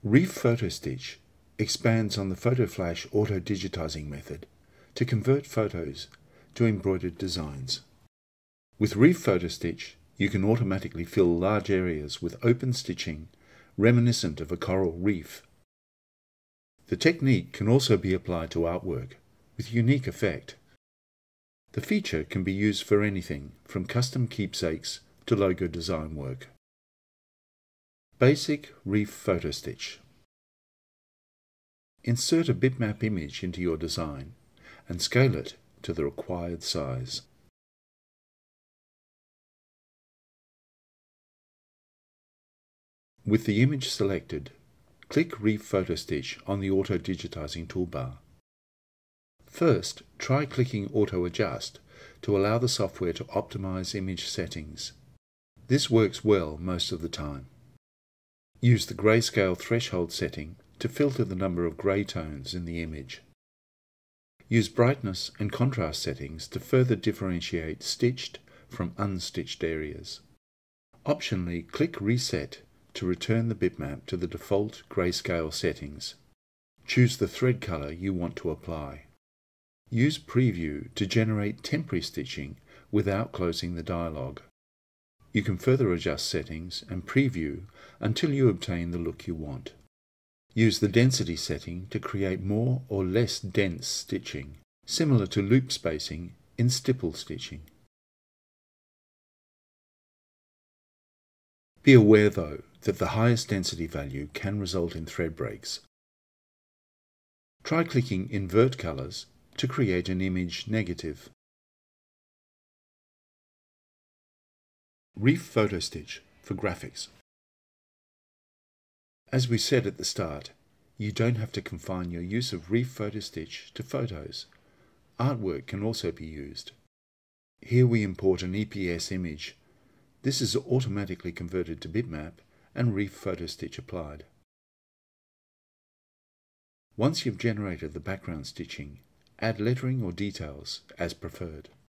Reef Photo Stitch expands on the PhotoFlash auto-digitizing method to convert photos to embroidered designs. With Reef Photo Stitch, you can automatically fill large areas with open stitching reminiscent of a coral reef. The technique can also be applied to artwork with unique effect. The feature can be used for anything from custom keepsakes to logo design work. Basic Reef Photo Stitch. Insert a bitmap image into your design and scale it to the required size. With the image selected, click Reef Photo Stitch on the Auto-digitizing toolbar. First, try clicking Auto Adjust to allow the software to optimize image settings. This works well most of the time. Use the grayscale threshold setting to filter the number of grey tones in the image. Use brightness and contrast settings to further differentiate stitched from unstitched areas. Optionally, click Reset to return the bitmap to the default grayscale settings. Choose the thread color you want to apply. Use Preview to generate temporary stitching without closing the dialog. You can further adjust settings and preview until you obtain the look you want. Use the density setting to create more or less dense stitching, similar to loop spacing in stipple stitching. Be aware, though, that the highest density value can result in thread breaks. Try clicking Invert Colors to create an image negative. Reef Photo Stitch for graphics. As we said at the start, you don't have to confine your use of Reef Photo Stitch to photos. Artwork can also be used. Here we import an EPS image. This is automatically converted to bitmap and Reef Photo Stitch applied. Once you've generated the background stitching, add lettering or details as preferred.